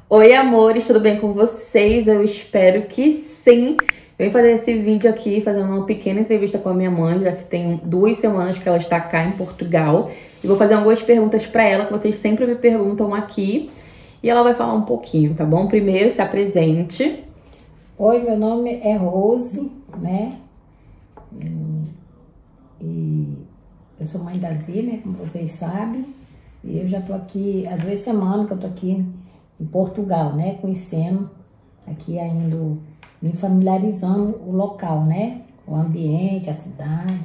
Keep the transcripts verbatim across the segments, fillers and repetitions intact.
Oi, amores, tudo bem com vocês? Eu espero que sim. Eu vim fazer esse vídeo aqui, fazendo uma pequena entrevista com a minha mãe, já que tem duas semanas que ela está cá em Portugal. E vou fazer algumas perguntas para ela, que vocês sempre me perguntam aqui. E ela vai falar um pouquinho, tá bom? Primeiro, se apresente. Oi, meu nome é Rose, né? E eu sou mãe da Zí, né? Como vocês sabem. E eu já tô aqui há duas semanas que eu tô aqui em Portugal, né? Conhecendo aqui ainda, me familiarizando o local, né? O ambiente, a cidade.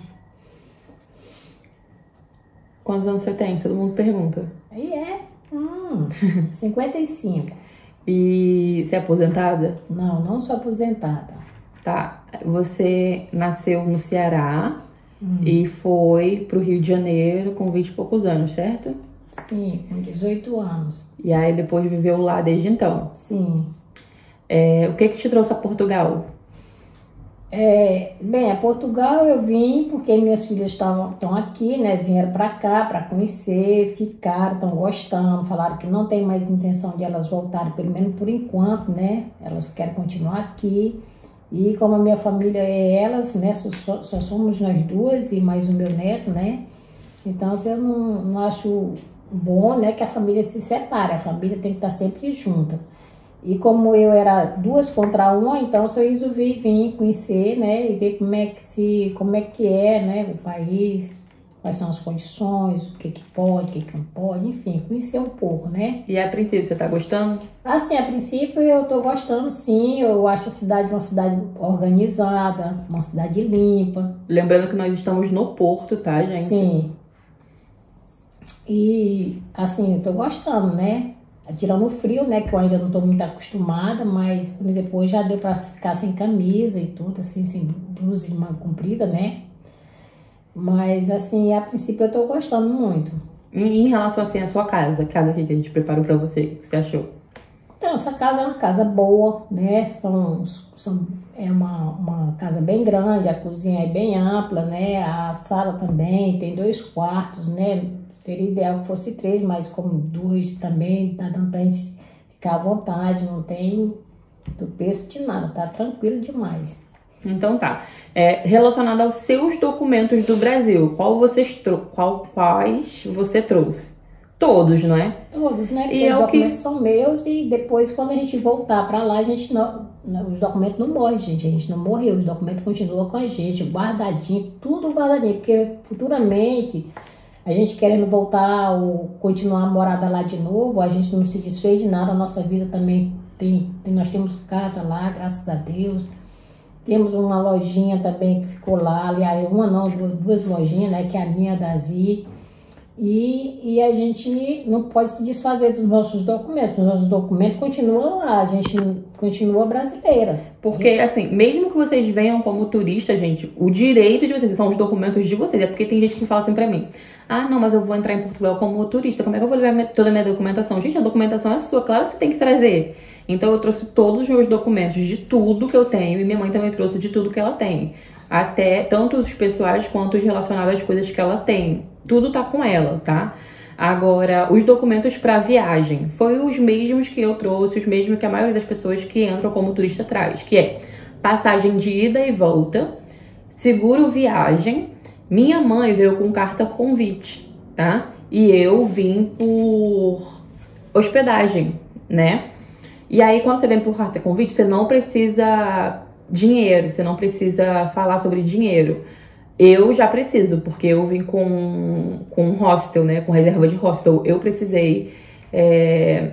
Quantos anos você tem? Todo mundo pergunta. Aí é, hum, cinquenta e cinco. E você é aposentada? Não, não sou aposentada. Tá. Você nasceu no Ceará Hum. e foi pro Rio de Janeiro com vinte e poucos anos, certo? Sim, com dezoito anos. E aí depois viveu lá desde então. Sim. É, o que que te trouxe a Portugal? É, bem, a Portugal eu vim porque minhas filhas estavam estão aqui, né? Vieram para cá para conhecer, ficaram, estão gostando, falaram que não tem mais intenção de elas voltarem, pelo menos por enquanto, né? Elas querem continuar aqui. E como a minha família é elas, né? Só, só somos nós duas e mais o meu neto, né? Então, assim, eu não, não acho bom, né, que a família se separe. A família tem que estar sempre junta. E como eu era duas contra uma, então eu resolvi vir conhecer, né, e ver como é que se, como é que é, né, o país, quais são as condições, o que que pode, o que que não pode, enfim, conhecer um pouco, né. E a princípio, você tá gostando? Assim, a princípio eu tô gostando, sim. Eu acho a cidade uma cidade organizada, uma cidade limpa. Lembrando que nós estamos no Porto, tá, gente? Sim. E, assim, eu tô gostando, né? Tirando o frio, né? Que eu ainda não tô muito acostumada, mas, por exemplo, hoje já deu pra ficar sem camisa e tudo, assim, sem blusa de manga comprida, né? Mas, assim, a princípio eu tô gostando muito. E em relação, assim, à sua casa, a casa aqui que a gente preparou pra você, o que você achou? Então, essa casa é uma casa boa, né? São, são, é uma, uma casa bem grande, a cozinha é bem ampla, né? A sala também tem dois quartos, né? Seria ideal que fosse três, mas como dois também, tá dando pra gente ficar à vontade, não tem tropeço de nada, tá tranquilo demais. Então tá. É, relacionado aos seus documentos do Brasil, qual vocês trou qual, quais você trouxe? Todos, não é? Todos, né? Porque E é os o documentos que... são meus e depois, quando a gente voltar pra lá, a gente não, os documentos não morrem, gente. A gente não morreu, os documentos continuam com a gente, guardadinho, tudo guardadinho, porque futuramente a gente querendo voltar ou continuar a morada lá de novo, a gente não se desfez de nada, a nossa vida também tem, tem nós temos casa lá, graças a Deus. Temos uma lojinha também que ficou lá, aliás, uma não, duas, duas lojinhas, né, que é a minha, da Zí. E, e a gente não pode se desfazer dos nossos documentos, os nossos documentos continuam lá, a gente continua brasileira. Porque, assim, mesmo que vocês venham como turista, gente, o direito de vocês são os documentos de vocês. É porque tem gente que fala assim pra mim: ah, não, mas eu vou entrar em Portugal como turista, como é que eu vou levar toda a minha documentação? Gente, a documentação é sua, claro que você tem que trazer. Então eu trouxe todos os meus documentos de tudo que eu tenho, e minha mãe também trouxe de tudo que ela tem. Até tanto os pessoais quanto os relacionados às coisas que ela tem. Tudo tá com ela, tá? Agora, os documentos para viagem foi os mesmos que eu trouxe, os mesmos que a maioria das pessoas que entram como turista traz, que é passagem de ida e volta, seguro viagem. Minha mãe veio com carta convite, tá? E eu vim por hospedagem, né? E aí, quando você vem por carta convite, você não precisa dinheiro, você não precisa falar sobre dinheiro. Eu já preciso, porque eu vim com, com hostel, né? Com reserva de hostel. Eu precisei... É...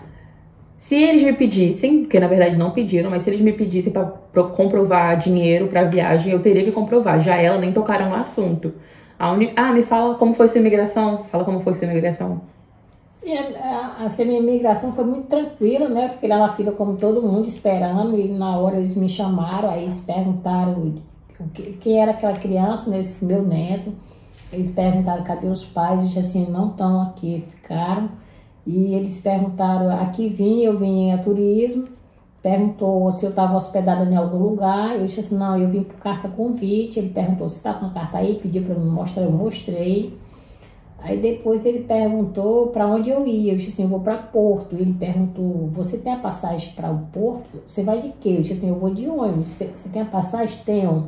Se eles me pedissem, porque na verdade não pediram, mas se eles me pedissem para comprovar dinheiro para viagem, eu teria que comprovar. Já ela nem tocaram no assunto. A uni... Ah, me fala como foi sua imigração. Fala como foi sua imigração. Sim, a, a, a minha imigração foi muito tranquila, né? Eu fiquei lá na fila como todo mundo, esperando, e na hora eles me chamaram, aí eles perguntaram o que, quem era aquela criança, né? Esse meu neto. Eles perguntaram cadê os pais, eu disse assim, não estão aqui, ficaram. E eles perguntaram, aqui vim, eu vim a turismo, perguntou se eu estava hospedada em algum lugar, eu disse assim, não, eu vim por carta convite. Ele perguntou se está com a carta aí, pediu para eu mostrar, eu mostrei. Aí depois ele perguntou para onde eu ia. Eu disse assim, eu vou para Porto. Ele perguntou, você tem a passagem para o Porto? Você vai de quê? Eu disse assim, eu vou de ônibus. Você, você tem a passagem? Tenho.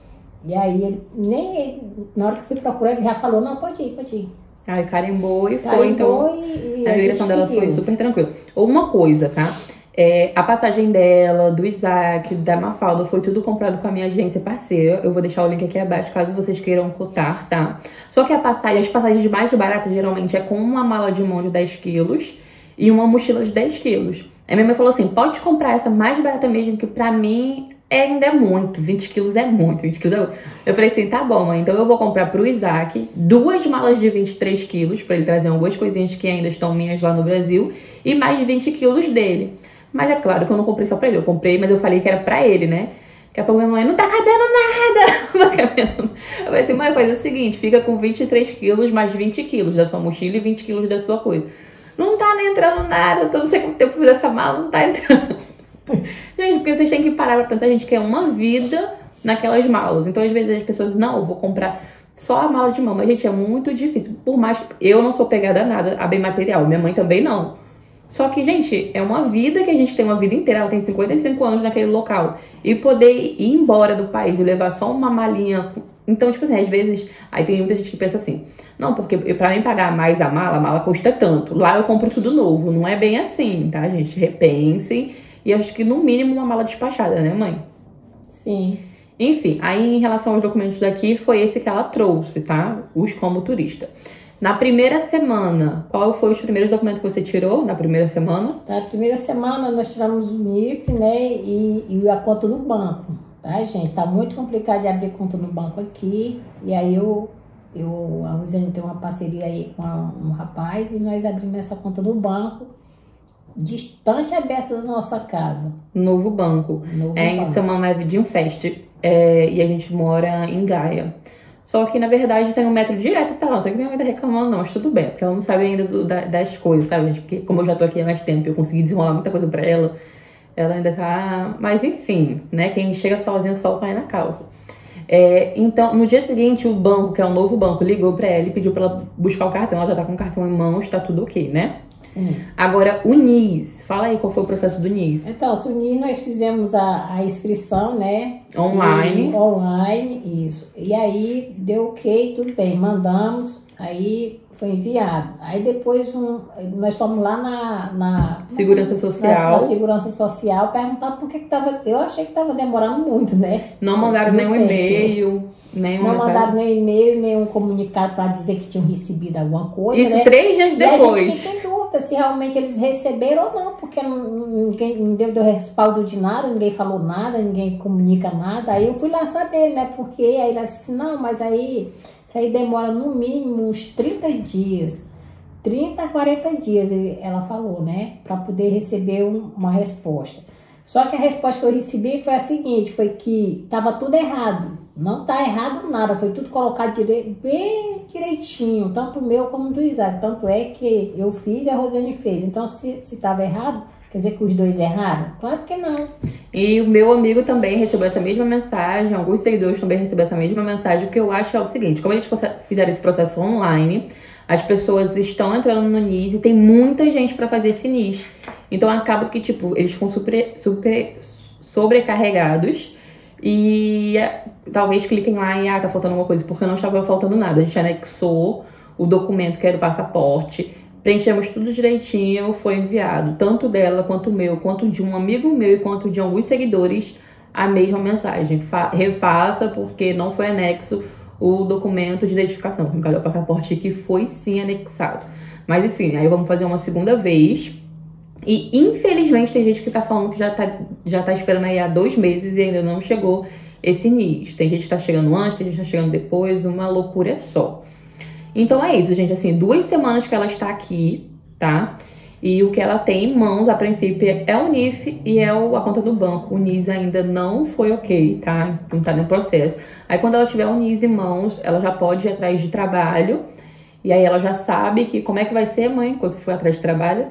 E aí ele, nem na hora que eu fui procurar, ele já falou, não, pode ir, pode ir. Aí carimbou e foi, Carimbou então e, e a migração dela seguiu. foi super tranquila. Uma coisa, tá? É, a passagem dela, do Isaac, da Mafalda, foi tudo comprado com a minha agência parceira. Eu vou deixar o link aqui abaixo, caso vocês queiram cotar, tá? Só que a passagem, as passagens mais baratas, geralmente, é com uma mala de mão de dez quilos e uma mochila de dez quilos. Aí minha mãe falou assim, pode comprar essa mais barata mesmo, que pra mim é, ainda é muito. vinte quilos é muito, vinte quilos é muito. Eu falei assim, tá bom, mãe, então eu vou comprar pro Isaac duas malas de vinte e três quilos, pra ele trazer algumas coisinhas que ainda estão minhas lá no Brasil, e mais vinte quilos dele. Mas é claro que eu não comprei só pra ele, eu comprei, mas eu falei que era pra ele, né? Daqui a pouco minha mãe, não tá cabendo nada! Não tá cabendo. Eu falei assim, mãe, faz o seguinte, fica com vinte e três quilos mais vinte quilos da sua mochila e vinte quilos da sua coisa. Não tá nem entrando nada, eu tô não sei quanto tempo eu fiz essa mala, não tá entrando. Gente, porque vocês têm que parar pra pensar, a gente quer uma vida naquelas malas. Então, às vezes, as pessoas, não, eu vou comprar só a mala de mão. Mas, gente, é muito difícil. Por mais que eu não sou pegada a nada, a bem material. Minha mãe também não. Só que, gente, é uma vida que a gente tem uma vida inteira. Ela tem cinquenta e cinco anos naquele local. E poder ir embora do país e levar só uma malinha. Então, tipo assim, às vezes, aí tem muita gente que pensa assim, não, porque pra mim pagar mais a mala, a mala custa tanto. Lá eu compro tudo novo. Não é bem assim, tá, gente? Repensem. E acho que no mínimo uma mala despachada, né, mãe? Sim. Enfim, aí em relação aos documentos daqui, foi esse que ela trouxe, tá? Os como turista. Na primeira semana, qual foi os primeiros documentos que você tirou na primeira semana? Na primeira semana nós tiramos o N I F, né, e, e a conta no banco, tá, gente? Tá muito complicado de abrir conta no banco aqui, e aí eu, eu a Rosane tem uma parceria aí com a, um rapaz, e nós abrimos essa conta no banco, distante a beça da nossa casa. Novo banco. Novo é banco. em São Manuel de Fest, é, e a gente mora em Gaia. Só que, na verdade, tem um metro direto pra lá. Só que minha mãe tá reclamando, não, mas tudo bem. Porque ela não sabe ainda do, da, das coisas, sabe, gente? Porque como eu já tô aqui há mais tempo e eu consegui desenrolar muita coisa pra ela, ela ainda tá... Mas, enfim, né? Quem chega sozinho, só cai na calça. É, então, no dia seguinte, o banco, que é um novo banco, ligou pra ela e pediu pra ela buscar o cartão. Ela já tá com o cartão em mãos, tá tudo ok, né? Sim. Agora, o N I S. Fala aí qual foi o processo do N I S. Então, o N I S nós fizemos a, a inscrição, né? Online. E, online, isso. E aí, deu ok, tudo bem. Mandamos, aí foi enviado. Aí depois, um, nós fomos lá na... na Segurança Social. Na, na Segurança Social, perguntar por que que tava... Eu achei que tava demorando muito, né? Não mandaram nenhum e-mail, nenhum Não mandaram nem e-mail, nenhum comunicado para dizer que tinham recebido alguma coisa, Isso né? três dias depois. E a gente fica em dúvida se realmente eles receberam ou não, porque não, ninguém não deu, deu respaldo de nada, ninguém falou nada, ninguém comunica nada. Aí eu fui lá saber, né? Porque aí ela disse, não, mas aí isso aí demora no mínimo uns trinta dias. trinta a quarenta dias, ela falou, né? Para poder receber um, uma resposta. Só que a resposta que eu recebi foi a seguinte, foi que estava tudo errado. Não tá errado nada, foi tudo colocado dire... bem direitinho, tanto o meu como o do Isaac. Tanto é que eu fiz e a Rosane fez. Então, se estava errado, quer dizer que os dois erraram? Claro que não. E o meu amigo também recebeu essa mesma mensagem, alguns seguidores também receberam essa mesma mensagem. O que eu acho é o seguinte, como eles fizeram esse processo online, as pessoas estão entrando no N I S e tem muita gente para fazer esse N I S. Então acaba que, tipo, eles ficam super, super sobrecarregados e talvez cliquem lá e, ah, tá faltando alguma coisa, porque não estava faltando nada. A gente anexou o documento que era o passaporte, preenchemos tudo direitinho, foi enviado, tanto dela, quanto o meu, quanto de um amigo meu e quanto de alguns seguidores, a mesma mensagem. Fa- refaça, porque não foi anexo o documento de identificação, no caso do passaporte, que foi sim anexado. Mas enfim, aí vamos fazer uma segunda vez. E infelizmente tem gente que tá falando que já tá, já tá esperando aí há dois meses e ainda não chegou esse N I S. Tem gente que tá chegando antes, tem gente que tá chegando depois, uma loucura só. Então é isso, gente, assim, duas semanas que ela está aqui, tá? E o que ela tem em mãos, a princípio, é o N I F e é o, a conta do banco. O N I S ainda não foi ok, tá? Não tá no processo. Aí quando ela tiver o N I S em mãos, ela já pode ir atrás de trabalho. E aí ela já sabe que como é que vai ser, mãe, quando for atrás de trabalho.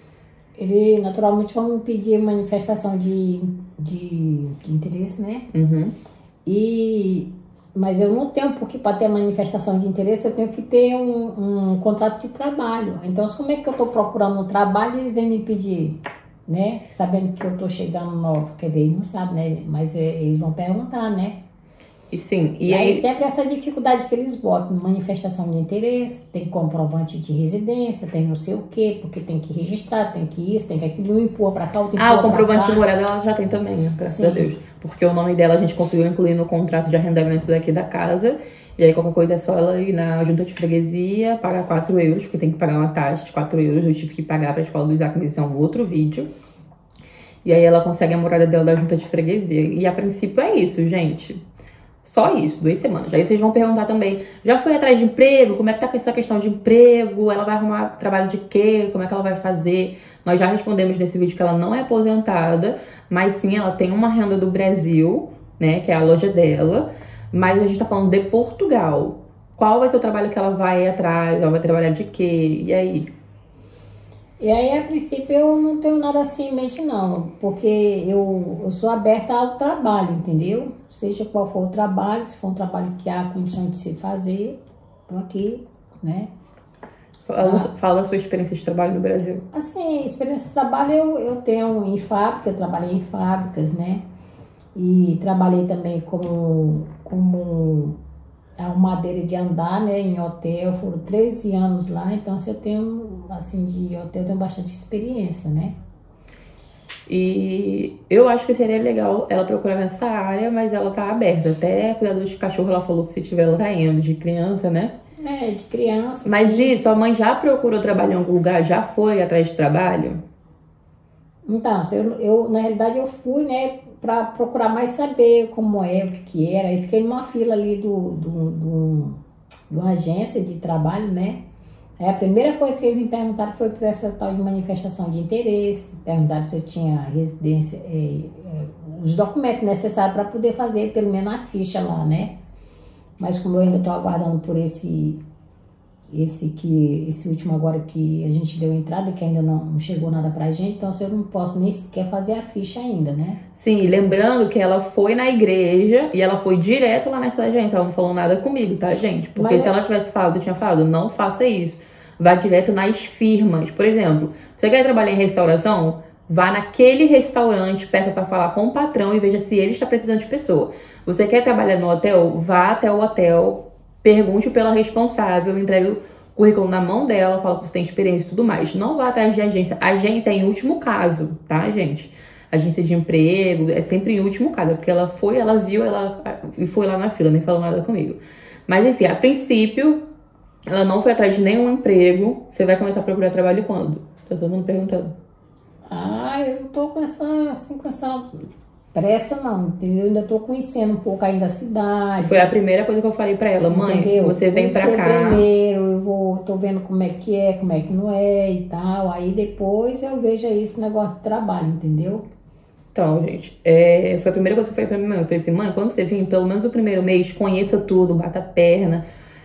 Ele, naturalmente, vão pedir manifestação de, de, de interesse, né? Uhum. E mas eu não tenho, porque para ter manifestação de interesse eu tenho que ter um, um contrato de trabalho. Então, como é que eu estou procurando um trabalho e eles vêm me pedir, né? Sabendo que eu estou chegando novo, quer dizer, eles não sabem, né? Mas eles vão perguntar, né? E sim, e, e aí, aí sempre essa dificuldade que eles botam, manifestação de interesse, tem comprovante de residência, tem não sei o quê, porque tem que registrar, tem que isso, tem que aquilo, um empurra pra cá, outro empurra Ah, o comprovante pra cá. de morada ela já tem também, né? Graças Sim. a Deus. Porque o nome dela a gente conseguiu incluir no contrato de arrendamento daqui da casa. E aí qualquer coisa é só ela ir na junta de freguesia, pagar quatro euros, porque tem que pagar uma taxa de quatro euros. Eu tive que pagar pra escola do Isaac, mas isso é um outro vídeo. E aí ela consegue a morada dela da junta de freguesia. E a princípio é isso, gente. Só isso, duas semanas. Aí vocês vão perguntar também, já foi atrás de emprego? Como é que tá com essa questão de emprego? Ela vai arrumar trabalho de quê? Como é que ela vai fazer? Nós já respondemos nesse vídeo que ela não é aposentada, mas sim, ela tem uma renda do Brasil, né, que é a loja dela. Mas a gente tá falando de Portugal. Qual vai ser o trabalho que ela vai atrás? Ela vai trabalhar de quê? E aí? E aí, a princípio, eu não tenho nada assim em mente, não. Porque eu, eu sou aberta ao trabalho, entendeu? Seja qual for o trabalho, se for um trabalho que há condição de se fazer, tô aqui, né? Fala, Ah. fala a sua experiência de trabalho no Brasil. Assim, experiência de trabalho eu, eu tenho em fábrica, eu trabalhei em fábricas, né? E trabalhei também como... como arrumadeira de andar, né, em hotel, foram treze anos lá, então se eu tenho, assim, de hotel, eu tenho bastante experiência, né. E eu acho que seria legal ela procurar nessa área, mas ela tá aberta, até cuidador de cachorro, ela falou que se tiver ela tá indo, de criança, né. É, de criança, Mas sim. isso, a mãe já procurou trabalhar em algum lugar, já foi atrás de trabalho? Então, eu, eu, na realidade eu fui, né, para procurar mais saber como é, o que que era, e fiquei numa fila ali do, do, do, de uma agência de trabalho, né. Aí a primeira coisa que eles me perguntaram foi por essa tal de manifestação de interesse, perguntaram se eu tinha residência, é, é, os documentos necessários para poder fazer pelo menos a ficha lá, né. Mas como eu ainda estou aguardando por esse, esse, que, esse último agora que a gente deu entrada, que ainda não, não chegou nada pra gente, então eu não posso nem sequer fazer a ficha ainda, né. Sim, lembrando que ela foi na igreja e ela foi direto lá nessa agência, ela não falou nada comigo, tá, gente? Porque Mas se ela tivesse falado, eu tinha falado, não faça isso. Vá direto nas firmas. Por exemplo, você quer trabalhar em restauração? Vá naquele restaurante, peça para falar com o patrão e veja se ele está precisando de pessoa. Você quer trabalhar no hotel? Vá até o hotel, pergunte pela responsável, entregue o currículo na mão dela, fala que você tem experiência e tudo mais. Não vá atrás de agência. Agência é em último caso, tá, gente? Agência de emprego é sempre em último caso, porque ela foi, ela viu, ela e foi lá na fila, nem falou nada comigo. Mas enfim, a princípio, ela não foi atrás de nenhum emprego. Você vai começar a procurar trabalho quando? Tá todo mundo perguntando. Ah, eu não tô com essa, assim, com essa pressa, não. Eu ainda tô conhecendo um pouco ainda a cidade. Foi a primeira coisa que eu falei pra ela, mãe, entendeu? você vem pra Conhecer cá. primeiro, eu vou, tô vendo como é que é, como é que não é e tal. Aí depois eu vejo aí esse negócio de trabalho, entendeu? Então, gente, é, foi a primeira coisa que eu falei pra minha mãe. Eu falei assim, mãe, quando você vir, pelo menos o primeiro mês, conheça tudo, bata a perna.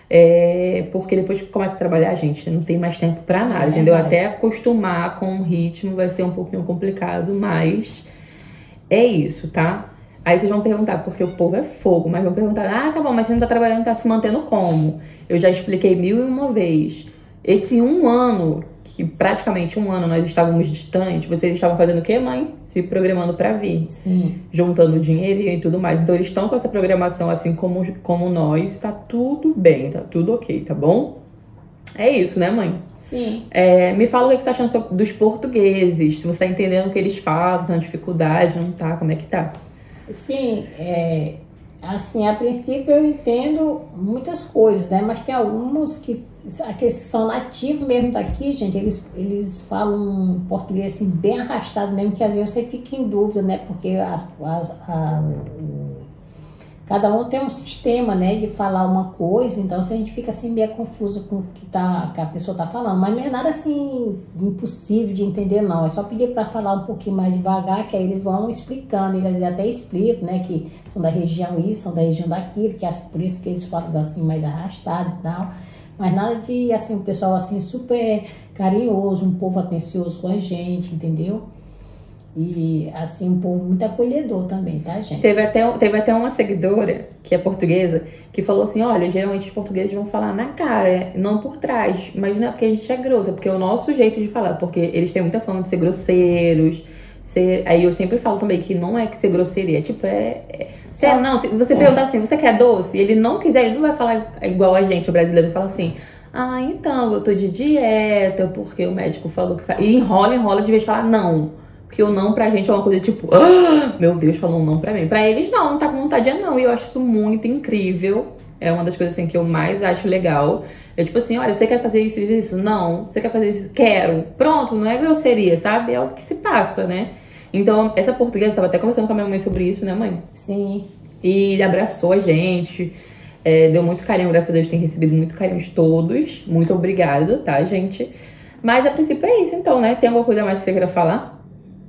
É, porque depois que começa a trabalhar, gente, não tem mais tempo pra nada, É entendeu? verdade. Até acostumar com o ritmo vai ser um pouquinho complicado, mas é isso, tá? Aí vocês vão perguntar, porque o povo é fogo, mas vão perguntar, ah, tá bom, mas você não tá trabalhando, tá se mantendo como? Eu já expliquei mil e uma vez. Esse um ano, que praticamente um ano nós estávamos distantes, vocês estavam fazendo o quê, mãe? Se programando pra vir. Sim. Juntando dinheiro e tudo mais. Então eles estão com essa programação assim como, como nós, tá tudo bem, tá tudo ok, tá bom? É isso, né, mãe? Sim. É, me fala o que você tá achando sobre- dos portugueses, se você tá entendendo o que eles falam, tá na dificuldade, não tá, como é que tá? Sim, é, assim, a princípio eu entendo muitas coisas, né? Mas tem alguns que, aqueles que são nativos mesmo daqui, gente, eles, eles falam um português assim, bem arrastado mesmo, que às vezes você fica em dúvida, né? Porque as, as, a, o, cada um tem um sistema, né, de falar uma coisa, então assim, a gente fica assim meio confuso com o que, tá, que a pessoa tá falando, mas não é nada assim impossível de entender, não. É só pedir para falar um pouquinho mais devagar, que aí eles vão explicando, eles até explicam, né, que são da região isso, são da região daquilo, que é por isso que eles falam assim mais arrastado e tal, mas nada de assim, um pessoal assim super carinhoso, um povo atencioso com a gente, entendeu? E assim, um povo muito acolhedor também, tá, gente? Teve até, teve até uma seguidora, que é portuguesa, que falou assim, olha, geralmente os portugueses vão falar na cara, não por trás. Mas não é porque a gente é grosso, é porque é o nosso jeito de falar. Porque eles têm muita fama de ser grosseiros. Ser... Aí eu sempre falo também que não é que ser grosseria, é tipo, é... é... Se é, não, se você perguntar assim, você quer doce? E ele não quiser, ele não vai falar igual a gente, o brasileiro fala assim, ah, então, eu tô de dieta, porque o médico falou que faz. E enrola, enrola de vez de falar não. Porque o não pra gente é uma coisa tipo, ah, meu Deus, falou um não pra mim. Pra eles não, não tá com vontade de não. E eu acho isso muito incrível. É uma das coisas assim que eu mais acho legal. É tipo assim, olha, você quer fazer isso, isso, isso? Não. Você quer fazer isso? Quero. Pronto, não é grosseria, sabe? É o que se passa, né? Então, essa portuguesa, tava até conversando com a minha mãe sobre isso, né, mãe? Sim. E abraçou a gente. É, deu muito carinho, graças a Deus tem recebido muito carinho de todos. Muito obrigada, tá, gente? Mas a princípio é isso, então, né? Tem alguma coisa mais que você queira falar?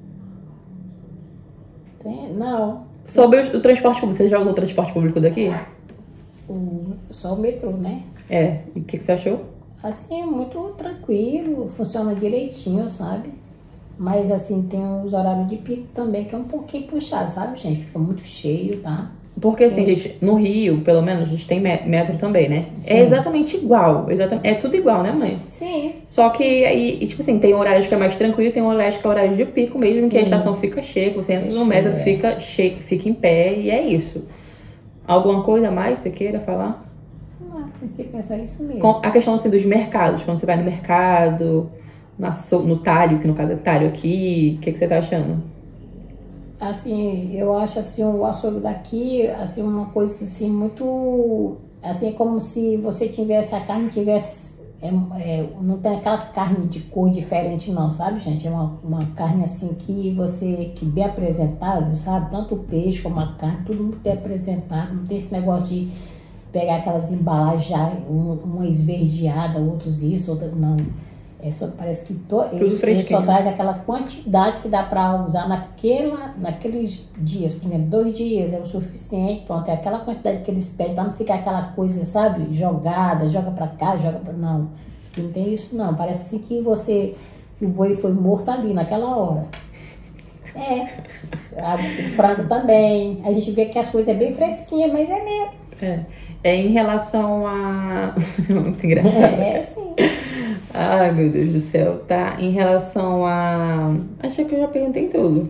Tem, não. Sobre o, o transporte público. Você já usou o transporte público daqui? O, só o metrô, né? É. E o que, que você achou? Assim, muito tranquilo, funciona direitinho, sabe? Mas assim, tem os horários de pico também, que é um pouquinho puxado, sabe, gente? Fica muito cheio, tá? Porque assim, gente, no Rio, pelo menos, a gente tem metro também, né? Sim. É exatamente igual. Exatamente, é tudo igual, né, mãe? Sim. Só que aí, e, tipo assim, tem horários que é mais tranquilo, tem horários que é horário de pico mesmo, Sim. que a estação fica cheia, que você entra no metro, É. fica cheio, fica em pé, e é isso. Alguma coisa mais que você queira falar? Não, a princípio é só isso mesmo. Com a questão assim dos mercados, quando você vai no mercado, na, no talho, que no caso é talho aqui, o que, que você tá achando? Assim, eu acho assim, o açougue daqui, assim, uma coisa assim, muito... Assim, é como se você tivesse, a carne tivesse... É, é, não tem aquela carne de cor diferente não, sabe, gente? É uma, uma carne assim que você... Que bem apresentável, sabe? Tanto o peixe como a carne, tudo muito bem apresentado. Não tem esse negócio de pegar aquelas embalagens já, um, uma esverdeada, outros isso, outra... Não. É só, parece que to, ele, ele só traz aquela quantidade que dá para usar naquela, naqueles dias. Por exemplo, dois dias é o suficiente. Pronto, é aquela quantidade que eles pedem para não ficar aquela coisa, sabe? Jogada, joga para cá, joga para... Não, não tem isso não. Parece assim que você... Que o boi foi morto ali, naquela hora. É. A, o frango também. A gente vê que as coisas é bem fresquinhas, mas é mesmo. É, é em relação a... Muito engraçado. É, sim. Ai, meu Deus do céu, tá? Em relação a... Achei que eu já perguntei tudo.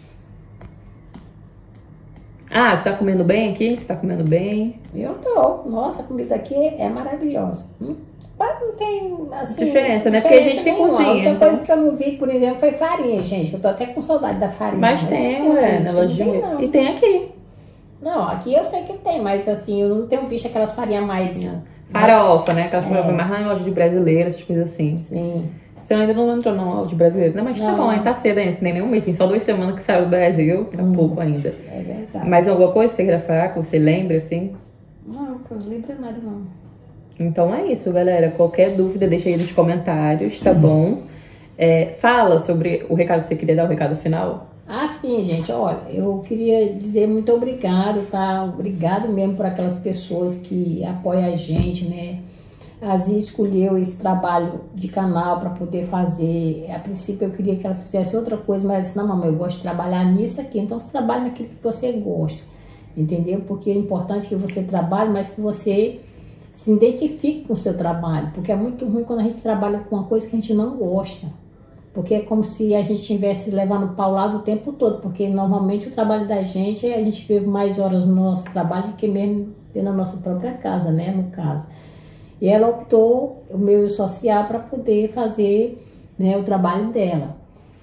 Ah, você tá comendo bem aqui? Você tá comendo bem? Eu tô. Nossa, a comida aqui é maravilhosa. Hum? Mas não tem, assim... Diferença, né? Porque a gente que cozinha. Outra então... coisa que eu não vi, por exemplo, foi farinha, gente. Eu tô até com saudade da farinha. Mas tem, né? Na loja de... E tem aqui. Não, aqui eu sei que tem, mas assim, eu não tenho visto aquelas farinhas mais... Não. Farofa, né? Aquelas É. farofas mais na loja de brasileiro, essas coisas assim. Sim. Você ainda não entrou na loja de brasileiro, né? Mas tá Não. bom, ainda tá cedo ainda, tem nenhum mês, tem só duas semanas que saiu do Brasil, tá Hum. pouco ainda. É verdade. Mas alguma coisa que você queira falar, que você lembra, assim? Não, eu não lembro nada, não. Então é isso, galera. Qualquer dúvida, deixa aí nos comentários, tá bom? É, fala sobre o recado que você queria dar, o recado final. Ah, sim, gente, olha, eu queria dizer muito obrigado, tá? Obrigado mesmo por aquelas pessoas que apoiam a gente, né? A Zia escolheu esse trabalho de canal para poder fazer. A princípio eu queria que ela fizesse outra coisa, mas ela disse, não, mamãe, eu gosto de trabalhar nisso aqui. Então você trabalha naquilo que você gosta, entendeu? Porque é importante que você trabalhe, mas que você se identifique com o seu trabalho. Porque é muito ruim quando a gente trabalha com uma coisa que a gente não gosta. Porque é como se a gente estivesse levando pau lá o tempo todo. Porque normalmente o trabalho da gente, a gente vive mais horas no nosso trabalho do que mesmo na nossa própria casa, né? No caso. E ela optou o meio social para poder fazer, né, o trabalho dela.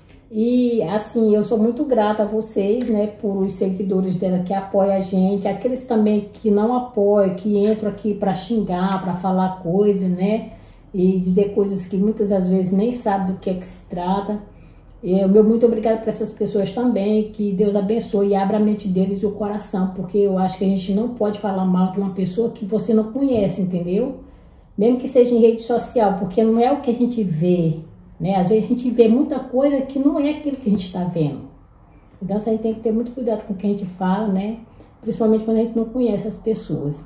E assim, eu sou muito grata a vocês, né, por os seguidores dela que apoiam a gente, aqueles também que não apoiam, que entram aqui para xingar, para falar coisas, né, e dizer coisas que muitas das vezes nem sabem do que é que se trata. E eu, meu muito obrigada para essas pessoas também, que Deus abençoe e abra a mente deles e o coração, porque eu acho que a gente não pode falar mal de uma pessoa que você não conhece, entendeu? Mesmo que seja em rede social, porque não é o que a gente vê, né? Às vezes a gente vê muita coisa que não é aquilo que a gente está vendo. Então a gente tem que ter muito cuidado com o que a gente fala, né? Principalmente quando a gente não conhece as pessoas.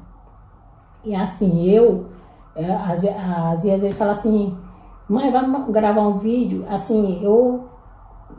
E assim, eu, às vezes, às vezes falo assim, mãe, vamos gravar um vídeo. Assim, eu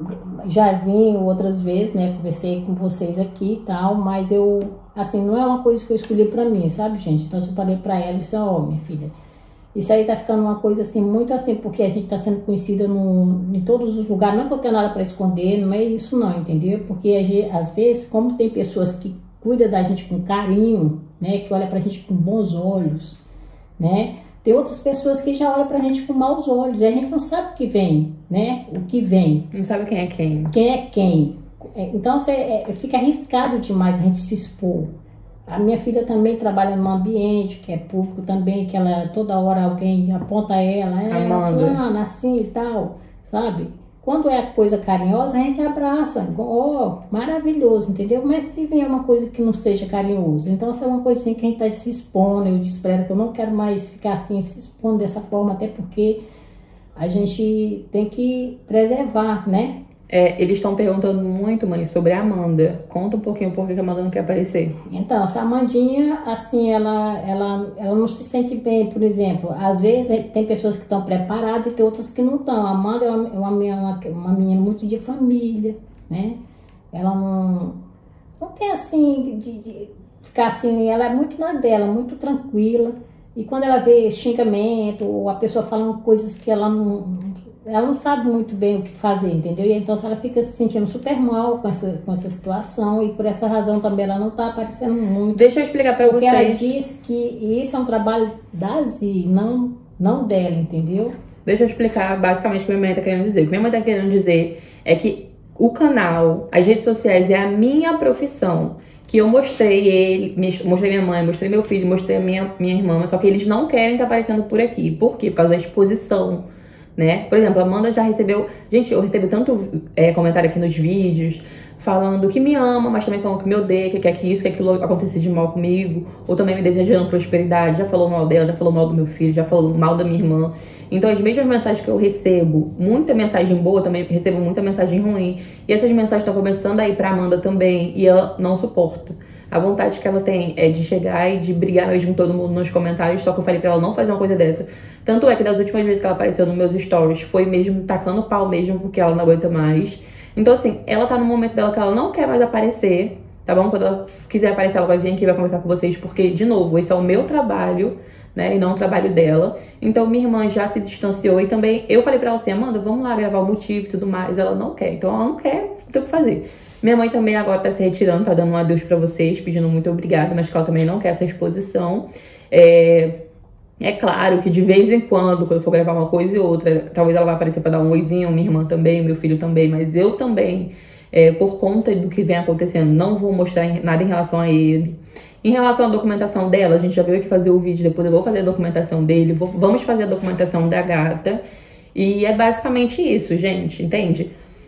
já vim outras vezes, né? Conversei com vocês aqui e tal, mas eu, assim, não é uma coisa que eu escolhi pra mim, sabe, gente? Então, eu falei pra ela, disse, ó, oh, minha filha, isso aí tá ficando uma coisa assim, muito assim, porque a gente tá sendo conhecida no, em todos os lugares, não que eu tenha nada pra esconder, não é isso não, entendeu? Porque às vezes, como tem pessoas que cuidam da gente com carinho, né? Que olham pra gente com bons olhos, né? Tem outras pessoas que já olham pra gente com maus olhos. E a gente não sabe o que vem, né? O que vem. Não sabe quem é quem. Quem é quem. Então, você, é, fica arriscado demais a gente se expor. A minha filha também trabalha num ambiente que é público também, que ela, toda hora alguém aponta ela. É, fulana, assim e tal, sabe? Quando é coisa carinhosa, a gente abraça. Oh, maravilhoso, entendeu? Mas se vier uma coisa que não seja carinhosa, então se é uma coisa assim que a gente tá se expondo, eu disse pra ela que eu não quero mais ficar assim, se expondo dessa forma, até porque a gente tem que preservar, né? É, eles estão perguntando muito, mãe, sobre a Amanda. Conta um pouquinho por que a Amanda não quer aparecer. Então, essa Amandinha, assim, ela, ela, ela não se sente bem, por exemplo. Às vezes tem pessoas que estão preparadas e tem outras que não estão. A Amanda é uma, uma, uma, uma menina muito de família, né? Ela não, não tem, assim, de, de ficar assim, ela é muito na dela, muito tranquila. E quando ela vê xingamento, ou a pessoa falando coisas que ela não... Ela não sabe muito bem o que fazer, entendeu? E então ela fica se sentindo super mal com essa, com essa situação e por essa razão também ela não tá aparecendo muito. Deixa eu explicar pra porque vocês. Porque ela diz que isso é um trabalho da Zi, não, não dela, entendeu? Deixa eu explicar basicamente o que minha mãe tá querendo dizer. O que minha mãe tá querendo dizer é que o canal, as redes sociais é a minha profissão. Que eu mostrei ele, mostrei minha mãe, mostrei meu filho, mostrei a minha, minha irmã, só que eles não querem estar aparecendo por aqui. Por quê? Por causa da exposição. Né? Por exemplo, a Amanda já recebeu... Gente, eu recebo tanto é, comentário aqui nos vídeos falando que me ama, mas também falando que me odeia, que quer que isso, que aquilo aconteça de mal comigo, ou também me desejando prosperidade. Já falou mal dela, já falou mal do meu filho, já falou mal da minha irmã. Então, as mesmas mensagens que eu recebo, muita mensagem boa, também recebo muita mensagem ruim. E essas mensagens estão começando a ir pra Amanda também, e ela não suporta. A vontade que ela tem é de chegar e de brigar mesmo com todo mundo nos comentários, só que eu falei pra ela não fazer uma coisa dessa. Tanto é que das últimas vezes que ela apareceu nos meus stories, foi mesmo tacando pau mesmo, porque ela não aguenta mais. Então assim, ela tá no momento dela que ela não quer mais aparecer, tá bom? Quando ela quiser aparecer, ela vai vir aqui e vai conversar com vocês, porque, de novo, esse é o meu trabalho, né, e não o trabalho dela. Então minha irmã já se distanciou e também eu falei pra ela assim, Amanda, vamos lá gravar o motivo e tudo mais. Ela não quer, então ela não quer, tem o que fazer. Minha mãe também agora tá se retirando, tá dando um adeus pra vocês, pedindo muito obrigada, mas que ela também não quer essa exposição. É... É claro que de vez em quando, quando eu for gravar uma coisa e outra, talvez ela vá aparecer pra dar um oizinho, minha irmã também, meu filho também, mas eu também, é, por conta do que vem acontecendo, não vou mostrar nada em relação a ele. Em relação à documentação dela, a gente já veio aqui fazer o vídeo, depois eu vou fazer a documentação dele, vou, vamos fazer a documentação da gata. E é basicamente isso, gente, entende?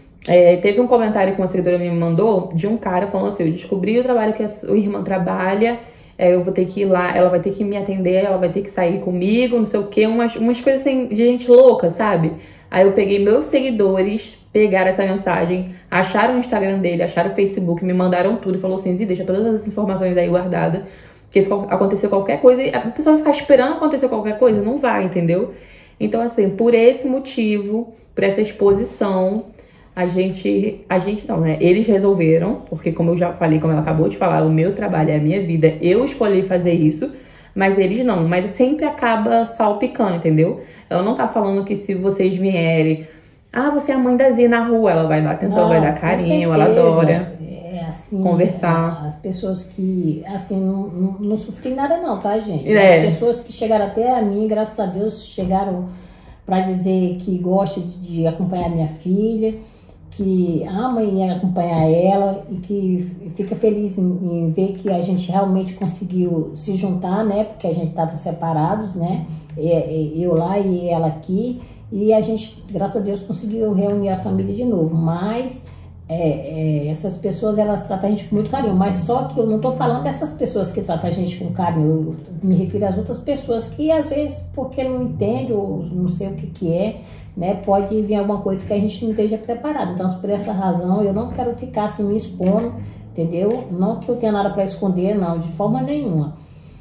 É, teve um comentário que uma seguidora me mandou de um cara falando assim, eu descobri o trabalho que a sua irmã trabalha, é, eu vou ter que ir lá, ela vai ter que me atender, ela vai ter que sair comigo, não sei o que, umas, umas coisas assim de gente louca, sabe? Aí eu peguei meus seguidores, pegaram essa mensagem, acharam o Instagram dele, acharam o Facebook, me mandaram tudo e falou assim, Zi, deixa todas as informações aí guardadas, que se acontecer qualquer coisa, a pessoa vai ficar esperando acontecer qualquer coisa, não vai, entendeu? Então assim, por esse motivo, por essa exposição, A gente, a gente não, né? Eles resolveram, porque como eu já falei, como ela acabou de falar, o meu trabalho é a minha vida, eu escolhi fazer isso, mas eles não. Mas sempre acaba salpicando, entendeu? Ela não tá falando que se vocês vierem, ah, você é a mãe da Zi na rua, ela vai dar atenção, não, ela vai dar carinho, ela adora é, assim, conversar. As pessoas que, assim, não, não, não sofri nada não, tá, gente? É. As pessoas que chegaram até a mim, graças a Deus, chegaram pra dizer que gosta de, de acompanhar minha filha, que ama em acompanhar ela e que fica feliz em, em ver que a gente realmente conseguiu se juntar, né? Porque a gente estava separados, né? Eu lá e ela aqui. E a gente, graças a Deus, conseguiu reunir a família de novo. Mas é, é, essas pessoas, elas tratam a gente com muito carinho. Mas só que eu não estou falando dessas pessoas que tratam a gente com carinho. Eu me refiro às outras pessoas que, às vezes, porque não entendem ou não sei o que que é, né, pode vir alguma coisa que a gente não esteja preparado. Então, por essa razão, eu não quero ficar assim me expondo, entendeu? Não que eu tenha nada para esconder, não, de forma nenhuma.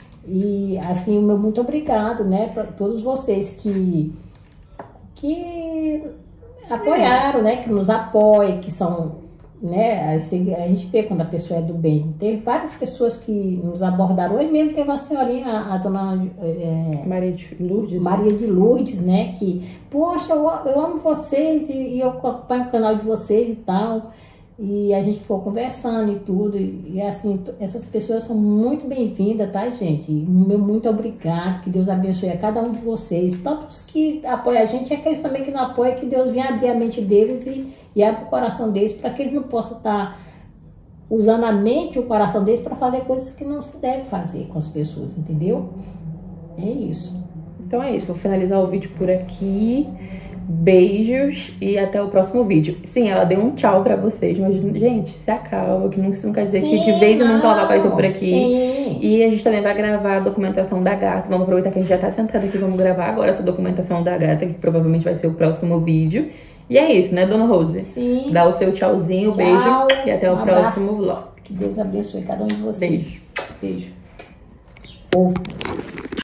E, assim, o meu muito obrigado, né, para todos vocês que, que apoiaram, né? Que nos apoiam, que são, né? A gente vê quando a pessoa é do bem. Tem várias pessoas que nos abordaram. Hoje mesmo teve uma senhorinha, a, a dona é, Maria de Lourdes. Maria de Lourdes, né? Que, poxa, eu, eu amo vocês e, e eu acompanho o canal de vocês e tal. E a gente ficou conversando e tudo. E, e assim, essas pessoas são muito bem-vindas, tá, gente? Meu muito obrigado. Que Deus abençoe a cada um de vocês. Tanto os que apoiam a gente, e aqueles também que não apoiam, que Deus venha abrir a mente deles e, e abra o coração deles para que eles não possam estar usando a mente e o coração deles para fazer coisas que não se deve fazer com as pessoas, entendeu? É isso. Então é isso. Vou finalizar o vídeo por aqui. Beijos e até o próximo vídeo. Sim, ela deu um tchau pra vocês, mas, gente, se acalma, que isso não quer dizer Sim, que de vez em não, nunca ela vai aparecer por aqui. Sim. E a gente também vai gravar a documentação da gata. Vamos aproveitar que a gente já tá sentado aqui, vamos gravar agora essa documentação da gata, que provavelmente vai ser o próximo vídeo. E é isso, né, Dona Rose? Sim. Dá o seu tchauzinho, Tchau. Beijo e até o Um próximo vlog. Que Deus abençoe cada um de vocês. Beijo. Beijo. Fofo.